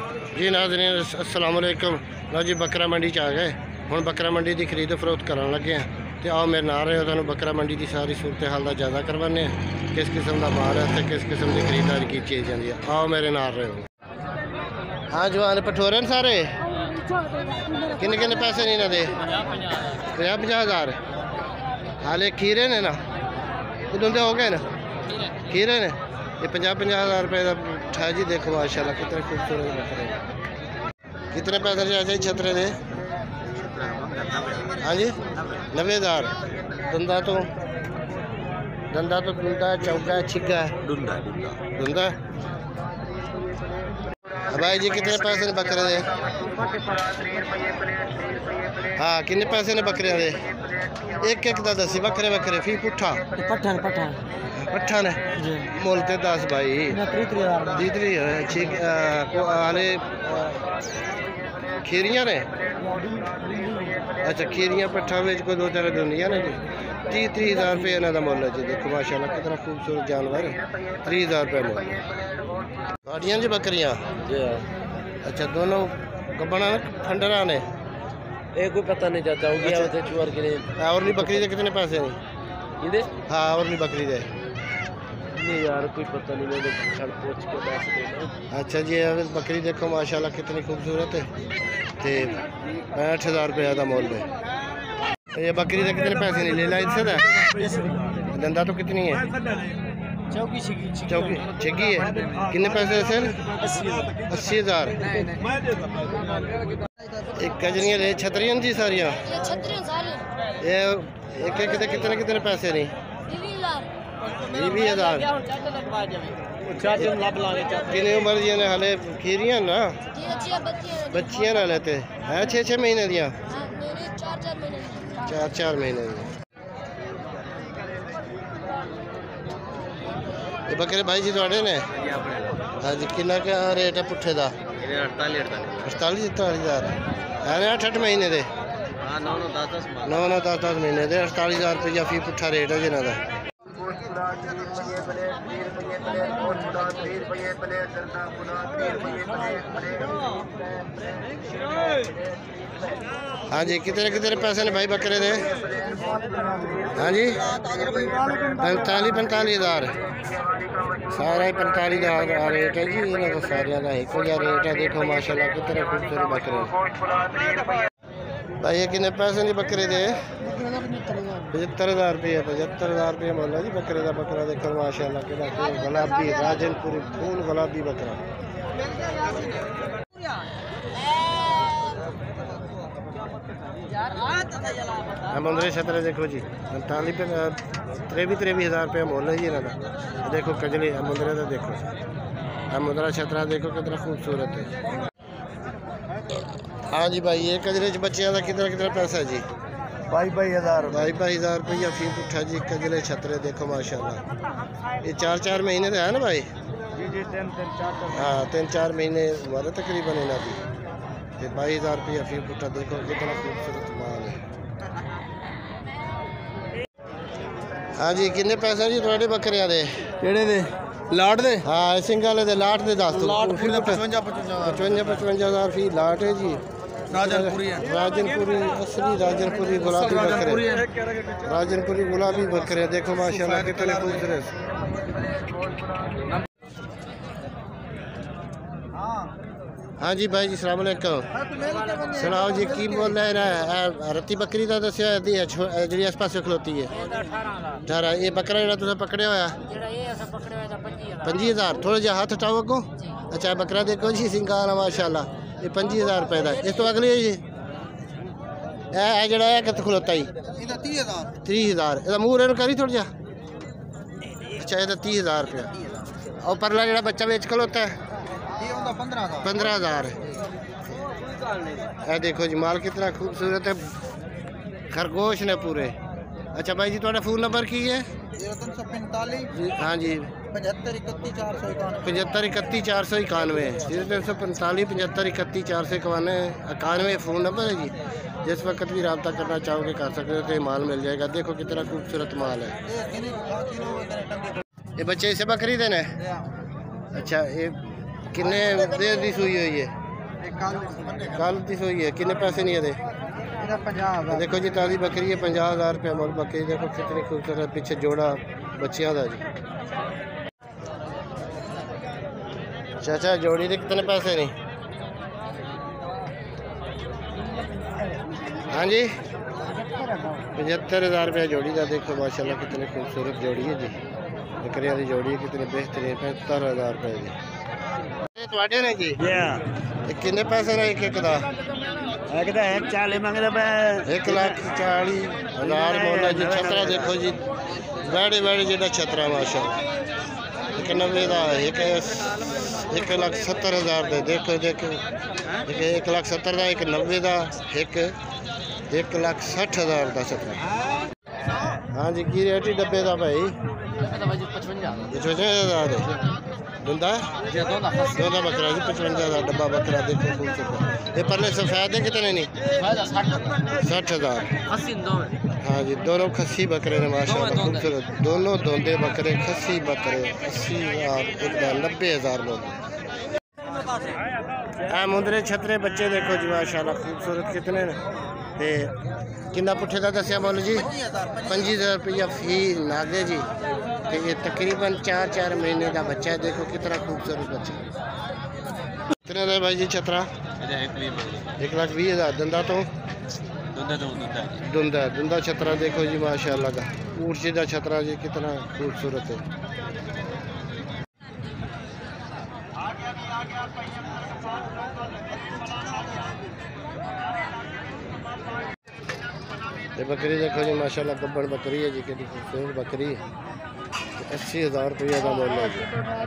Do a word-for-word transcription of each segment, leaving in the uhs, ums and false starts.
जी नाज़रीन अस्सलाम वालेकुम। लो जी बकरा मंडी च आ गए। हुण बकरा मंडी की खरीद फरोख्त करन लगे हैं। तो आओ मेरे नाल रहे हो, तुहानूं बकरा मंडी की सारी सूरत हाल का जायजा करवाने हैं, किस किस्म का माल है तो किस किस्म की खरीदारी की चीज़ जाती है। आओ मेरे नाल रहे हो। हाँ जवान पठोरे ने सारे किन्ने किन्ने पैसे नहीं ना दे? पंजाह पंजाह हज़ार हाले खीरे ने ना दुंदे हो गए ना खीरे ने ये पंजाह पंजाह हज़ार रुपये का उठा जी। देखो माशाल्लाह कितने खूबसूरत बकरे। कितने पैसे चाहिए छतरे दे? हाँ जी नब्बे हज़ार। दंदा तो दंदा तो दुंदा चौका छिगा दुंदा दुंदा। भाई जी कितने पैसे ने बकरे दे? हाँ कितने पैसे ने बकरे दे? एक एक दा दसी बकरे बकरे फी पुठा पठान पठान पठान है मोल ते दस भाई दीदरी ठीक हाले खीरियां ने। अच्छा खीरियां पट्ठा में कोई दो चार दुनिया ने जी। तीह तीह हज़ार रुपये इन्हों का मुल है जी। देखो माशाल्लाह कितना खूबसूरत जानवर है। तीह हज़ार रुपये मुल गाड़ियाँ जी बकरियाँ। अच्छा दोनों गब्बना फंडरा ने एक कोई पता नहीं चाहता होगी। अच्छा। चुअर के लिए और नहीं बकरी दे कितने पैसे नहीं? इधर हाँ और नहीं बकरी दे नहीं यार कोई पता नहीं, मैं छड़ पूछ के बस देना। अच्छा जी बकरी देखो माशाल्लाह कितनी खूबसूरत है। तो पैंठ हज़ार रुपये का मुल है। ये बकरी दे कितने पैसे नहीं ले ला इससे दा? दंदा तो कितनी है? चौकी चौकी छिगी है। कितने पैसे सर? अस्सी हज़ार। एक कजरियाँ ले छतरियाँ जी सारिया ये एक एक दे कितने कितने पैसे नहीं? बीस हज़ार। कितनी उम्र दी ने हाले खीरियां ना बच्चियां ना लेते है छः छः महीने दिया चार चार महीने दी। ये बकरे भाई जी थोड़े ने? हाँ जी कितना क्या रेट है पुट्ठे का? अड़तालीस अड़तालीस हज़ार है ना अठ अठ महीने दे नौ नौ दस दस महीने दे अड़तालीस हज़ार रुपया फी पुट्ठा रेट है जिन्हों का। हाँ जी कितने कितने पैसे ने भाई बकरे दे? हाँ जी पैंतालीस पैंतालीस हज़ार सारा ही पैंतालीस हज़ार रेट है जी। इन्होंने तो सारिया का एक जहा रेट है। देखो माशाल्लाह कितने खूबसूरत बकरे भाई। ये कितने पैसे नहीं बकरे दे? पचहत्तर हज़ार रुपये पचहत्तर हज़ार रुपये मुल है जी बकरे का। बकरा देखो माशाल्लाह कि गुलाबी राजनपुरी फूल गुलाबी बकरा। मुंदरे छतरे देखो जी पैंतालीस त्रेवी त्रेवी हज़ार रुपये मुल है जी इन्हों। देखो कजली मुंदरे का देखो मुंदरा छतरा देखो कितना खूबसूरत है। हाँ जी भाई ये कजरे बच्चों का कितना कितना पैसा है जी? बाई बाई हज़ार बाई बाई हज़ार रुपया फी उठा जी। कजले छतरे देखो माशाल्लाह ये चार चार महीने का है ना भाई? जी जी तीन तीन चार हाँ तीन चार महीने वाले तकरीबन इन्हों की। तो बाई हज़ार रुपया फी उठा देखो कितना खूबसूरत माल है। हाँ जी कितने पैसे जी थोड़े बकरियां दे? केड़े दे? लाट दे? हाँ सिंगल दे लाट दे दस पचवंजा पचवंजा पचवंजा हज़ार फी लाट है जी। राजनपुरी है राजनपुरी असली राजनपुरी गुलाबी बकरे राजनपुरी गुलाबी बकरे देखो माशाल्लाह कितने खूबसूरत। हाँ जी भाई जी सलाम अलैकुम। सुनाओ जी की बोल रहे हैं? रत्ती बकरी का दसिया जी इस पास खलोती है अठारह। ये बकरा जो तुम पकड़े होया पंजी हज़ार थोड़ा जहा हाथ हटाओ अगो। अच्छा बकरा देखो जी सिंगार माशाल्लाह ये पंजी हज़ार रुपये का। इस तो अगले जी जरा है कित खलोता ही तीह हज़ार यदा मूँह रेन करी थोड़ा जहा। अच्छा ये तीह हज़ार रुपया और परला जो बच्चा बेच खलोता है पंद्रह हज़ार है। देखो जी माल कितना खूबसूरत है खरगोश ने पूरे। अच्छा भाई जी थोड़ा फ़ोन नंबर की है? हाँ जी पचहत्तर इकत्ती चार सौ इक्यानवे पचहत्तर इकत्ती चार सौ इक्यानवे जीरो तीन सौ पैंतालीस पचहत्तर इकत्ती चार सौ इक्यानवे इक्यानवे फ़ोन नंबर है जी। जिस वक्त भी रब्ता करना चाहोगे कर सकते हो तो ये माल मिल जाएगा। देखो कितना खूबसूरत माल है। ये बच्चे इसे बकरी देने? अच्छा ये किन्ने देर दी सूई हुई है? कल दी सूई है। किन्ने पैसे नहीं है? देखो जी ताज़ी बकरी है, पंजाह हज़ार रुपये मुल बकरी। देखो कितनी खूबसूरत, पीछे जोड़ा बच्चियां का जी। चाचा जोड़ी के कितने पैसे नहीं? हाँ जी पचहत्तर हज़ार रुपया जोड़ी का। देखो माशाल्लाह कितनी खूबसूरत जोड़ी है जी, बकरियां की जोड़ी है, कितने बेहतरीन। पचहत्तर हज़ार रुपये जी थोड़े ने जी। किन्ने पैसे ने एक एक का? एक चाली मंगते पे, एक लाख चाली हज़ार बोला जी। छतरा देखो जी, बड़े बड़े जेड़ा छतरा माशाल्लाह। एक नब्बे का, एक एक लाख सत्तर हज़ार दे। देखो देखो एक एक लाख सत्तर का, एक नब्बे का, एक एक लाख सठ हज़ार का छतरा। हाँ जी की रेट ही डब्बे का भाई? पचवंजा हज़ार दुंदा दोनों बकरा जी, पचवंजा हज़ार डब्बा बकरा। देखो खूबसूरत। ये परले सफेद है कितने नहीं? साठ हज़ार। हाँ जी दोनों खस्सी बकरे ने माशाल्लाह खूबसूरत। दोनों धोंदे बकरे खस्सी बकरे अस्सी हज़ार एक नब्बे हज़ार लोग। हाँ मुंदरे छतरे बच्चे देखो जी माशाल्लाह खूबसूरत कितने ने। ते किन्ना पुट्ठे का दसिया बोलो जी? पंजी हज़ार रुपया फी नागे जी। तो ये तकरीबन चार चार महीने का बच्चा है। देखो कितना खूबसूरत बच्चा। कितने का भाई जी छतरा? एक लाख बीस हज़ार। दंदा तो दुंदा दुंदा छतरा देखो जी माशाल्लाह का ऊर्जी का छतरा जी, कितना खूबसूरत है। ये बकरी देखो जी माशाल्लाह गब्बड़ बकरी है जी, कितनी खूबसूरत बकरी है। अस्सी हज़ार रुपया का मोल है जी।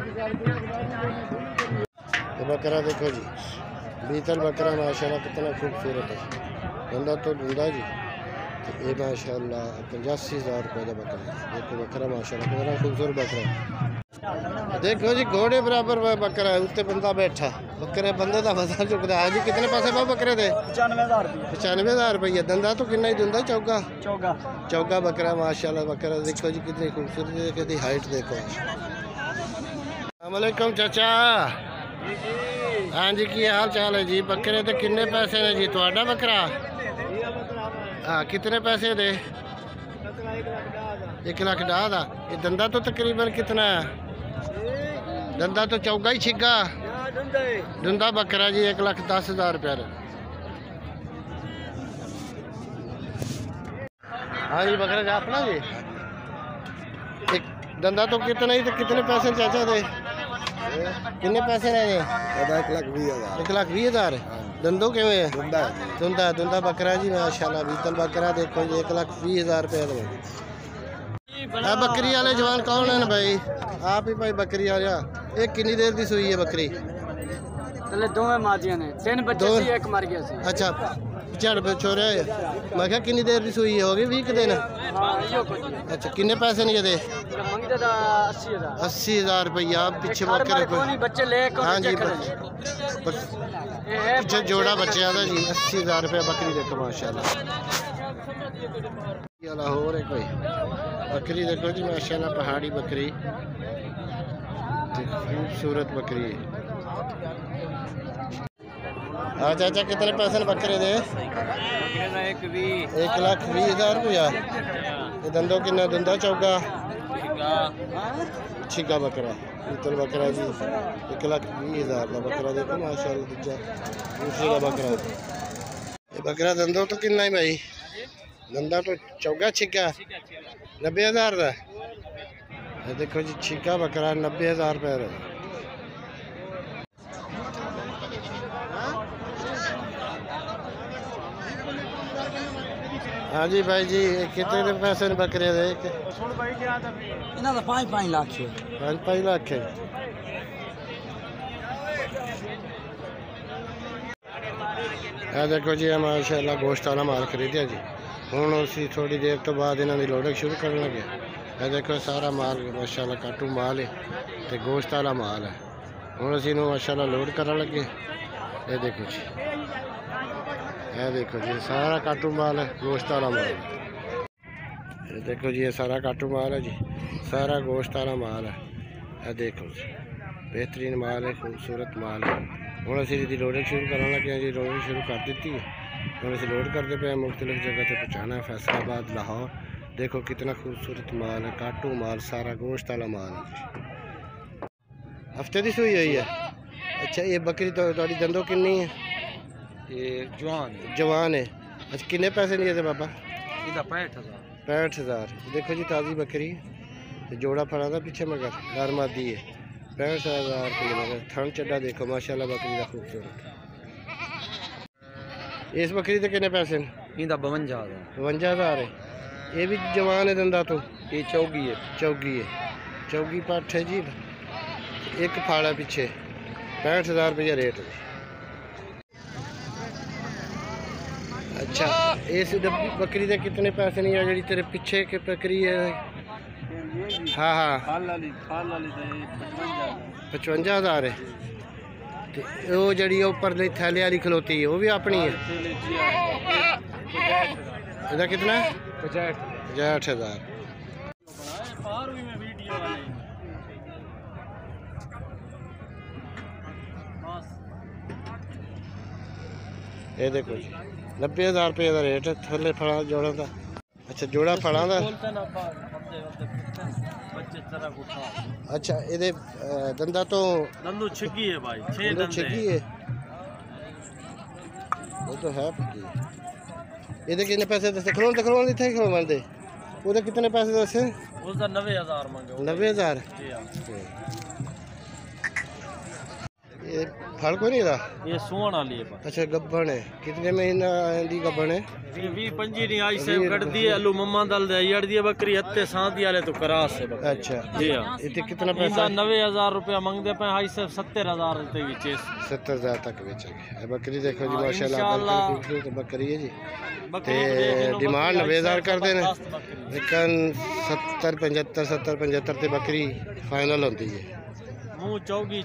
ये बकरा देखो जी बीतल बकरा माशाल्लाह कितना खूबसूरत है। धंधा तो धंधा जी। तो ये माशाल्लाह पचासी हज़ार रुपये का बकरा। देखो बकरा माशाल्लाह कितना खूबसूरत बकरा। देखो जी घोड़े बराबर बकरा है, उत्ते बंदा बैठा। बकरे बंदे का वजन चुकता है जी। कितने पैसे पाओ बकरे दे? पचानवे हज़ार पचानवे हज़ार रुपये। दंदा तो कितना ही दुंदा? चौका चौका चौका बकरा माशाल्लाह बकरा। देखो जी कितनी खूबसूरत, कितनी हाइट देखो। अस्सलामुअलैकुम चाचा। हाँ जी की हाल चाल है जी? बकरे तो किन्ने पैसे ने जी? थोड़ा बकरा हाँ कितने पैसे दे? एक लाख डाह दा। ये दंदा तो तकरीबन कितना है? दंदा तो चौगा ही छिगा दुंदा बकरा जी। एक लाख दस हज़ार रुपया। हाँ जी बकरा का अपना जी। एक दंदा तो कितना ही, तो कितने पैसे चाचा दे? कितने पैसे ने? एक लाख बीस हज़ार। एक लाख बीस हज़ार दंदो के दुंदा दुंदा दुंदा बकरा जी माशाल्लाह बीतल बकरा। देखो जी एक लाख बीस हज़ार रुपया। हाँ बकरी वाले जवान कौन है भाई? आप ही भाई बकरी आ जा। एक कितनी देर की सूई है बकरी? दो मादियां ने, तीन बच्चे सी, एक मर गया सी। अच्छा झड़ पे छोरे मैं क्या कितनी देर की सूई हो गई? बीस दिन। अच्छा किन्ने पैसे नहीं दे? अस्सी हज़ार रुपया। पीछे बकरे को बच्चे ले। हाँ जी पीछे जोड़ा बच्चे आता जी। अस्सी हज़ार रुपया बकरी देखो माशाल्लाह। लाहौर है कोई बकरी देखो जी माशाल्लाह, पहाड़ी बकरी खूबसूरत बकरी है। हाँ चाचा कितने पैसे बकरे दे? एक लाख बीस हज़ार रुपया। दंदो किन्ना? दंदा चौका छिका बकरा पीतल बकरा जी। एक लाख बीस हज़ार का बकरा देखो माशाल्लाह। दूजा दूसरे का बकरा ये बकरा दंदो तो किन्ना ही भाई? दंदा तो चौका छिका नब्बे हज़ार का। देखो जी छिका बकरा नब्बे हज़ार रुपये। हाँ जी भाई जी कितने पैसे ने बकरे दे? पाँच पाँच लाख पाँच पाँच लाख है। देखो जी माशाल्लाह गोश्त वाला माल खरीदिया जी। हूँ उसी थोड़ी देर तो बाद इन्हों की लोडिंग शुरू करने लगे। ये देखो सारा माल माशाल्लाह काटू माल है तो गोश्त वाला माल है। हूँ असी माशाल्लाह लोड करने लगे। ये देखो जी ये देखो जी सारा काटू माल है, गोश्त वाला माल। ये देखो जी ये सारा काटू माल है जी, सारा गोश्त वाला माल है। ये देखो जी। बेहतरीन माल है, खूबसूरत माल है। हम असी इसकी लोडिंग शुरू करने लगे जी। लोडिंग शुरू कर दी है। हम अस लोड करते पे मुख्तलिफ जगह पर पहुँचाना है, फैसलाबाद, लाहौर। देखो कितना खूबसूरत माल है, काटू माल, सारा गोश्त वाला माल है। हफ्ते की सूई हुई है। अच्छा, ये बकरी तो थोड़ी दंदों किन्नी है? ये जवान जवान है। अच्छा, किन्ने पैसे लिए थे बाबा? इधर पैंठ हज़ार पैंठ हज़ार। देखो जी ताज़ी बकरी है, जोड़ा फड़ा था पीछे मगर दार मादी है। पैंठ हज़ार रुपये मगर थन चड्डा देखो माशाल्लाह बकरी का खूबसूरत। इस बकरी के कितने पैसे? इधर बवंजा हज़ार बवंजा हज़ार है। ये भी जवान है दंदा तो? ये चौगी है। चौगी है, चौगी पट्ठ है जी। एक फाड़ा पीछे पैंठ हज़ार रुपया रेट है। अच्छा, इस बकरी के कितने पैसे नहीं है जी तेरे पीछे के बकरी है? हाँ हाँ पचवंजा हज़ार है। तो वो जी उपर थैले वाली खलोती है वो भी अपनी है? इसका कितना? पचास पचास हज़ार। ये देखो जी नब्बे हज़ार रुपये का रेट है थले फड़ा जोड़ा का। अच्छा, जोड़ा फड़ा का। अच्छा, ये दंदा तो दंदो छिगी है भाई, छह दंदो दंदे छिगी है। वो तो है पक्की। ये कितने पैसे दसे? खलोन तो खलोन थे खलोन दे वो कितने पैसे दसे? उसका नब्बे हज़ार मांगे। नब्बे हज़ार। ये फल कोई नहीं था? ये सुवन वाली है। अच्छा, गब्बन है। कितने महीना दी गब्बन है? ये भी पंजी नहीं आई से कट दी आलू मम्मा दल दे यार दी बकरी हत्ते सांती वाले तो करास है बकरी। अच्छा जी हां। इतने कितना पैसा? नब्बे हज़ार रुपया मांगदे पे आई से सत्तर हज़ार ते विच सत्तर हज़ार तक बेचेंगे। बकरी देखो जी माशाल्लाह खूबसूरत बकरी है जी। ते डिमांड नब्बे हज़ार कर देने, लेकिन सत्तर पचहत्तर सत्तर पचहत्तर ते बकरी फाइनल होती है। मुंह चौगी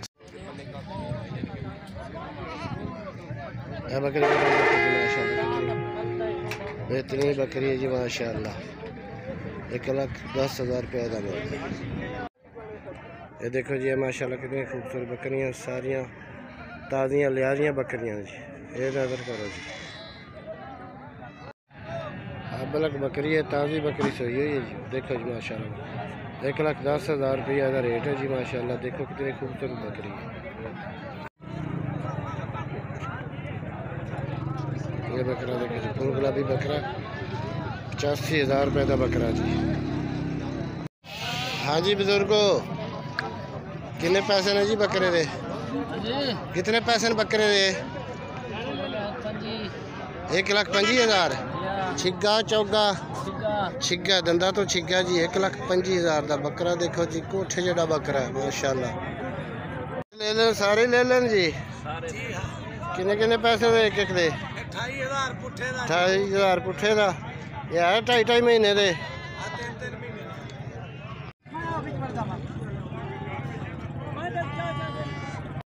बकरी माशाल्लाह बेहतरीन बकरी है जी माशाल्लाह। एक लाख दस हज़ार रुपये का माल है। ये देखो जी माशाल्लाह कितनी खूबसूरत बकरियां, सारियां ताज़ियां लिहाजियां बकरियां जी। ये नज़र करो जी, अबलक बकरी है, ताज़ी बकरी सोई हुई है जी। देखो जी माशाल्लाह एक लाख दस हज़ार रुपया का रेट है जी माशाल्लाह। देखो कितनी खूबसूरत बकरी है। ये बकरा देखो जी, फूल गुलाबी बकरा पचासी हज़ार रुपये का बकरा जी। हाँ जी बुजुर्गो, कितने पैसे ने जी बकरे दे? कितने पैसे ने बकरे दे? एक लाख पंजी हज़ार। छिग्गा चौगा छिग्गा दंदा तो छिग्गा जी। एक लाख पंजी हज़ार का बकरा देखो जी, कोठे जड़ा बकरा है माशाल्लाह। ले लें सारे ले लें जी। किन्ने किन्ने पैसे दे एक एक दे? अठाई हज़ार पुट्ठे का। ये है ढाई ढाई महीने दे।